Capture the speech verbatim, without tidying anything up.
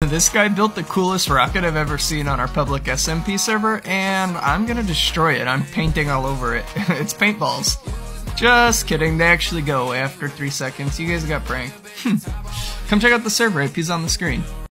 This guy built the coolest rocket I've ever seen on our public S M P server, and I'm gonna destroy it. I'm painting all over it. It's paintballs. Just kidding, they actually go after three seconds. You guys got pranked. Come check out the server, I P's on the screen.